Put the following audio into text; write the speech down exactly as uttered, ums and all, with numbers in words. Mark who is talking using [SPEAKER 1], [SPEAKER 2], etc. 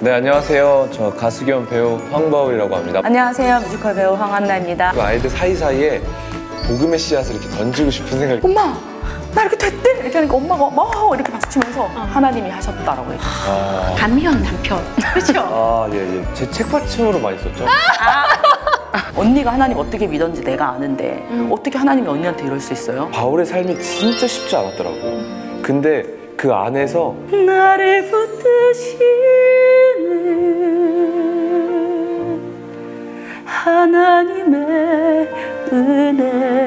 [SPEAKER 1] 네, 안녕하세요. 저 가수 겸 배우 황바울이라고 합니다.
[SPEAKER 2] 안녕하세요. 뮤지컬 배우 황한나입니다.
[SPEAKER 1] 그 아이들 사이사이에 복음의 씨앗을 이렇게 던지고 싶은 생각이.
[SPEAKER 2] 엄마! 나 이렇게 됐대! 이렇게 하니까 엄마가 막 이렇게 박수치면서 하나님이 하셨다라고 했죠.
[SPEAKER 1] 아,
[SPEAKER 3] 단편 단편 그렇죠?
[SPEAKER 1] 아, 예, 예. 제 책받침으로 많이 썼죠.
[SPEAKER 2] 언니가 하나님 어떻게 믿었는지 내가 아는데
[SPEAKER 3] 음.
[SPEAKER 2] 어떻게 하나님이 언니한테 이럴 수 있어요?
[SPEAKER 1] 바울의 삶이 진짜 쉽지 않았더라고. 근데 그 안에서
[SPEAKER 2] 나를 붙드시는 하나님의 은혜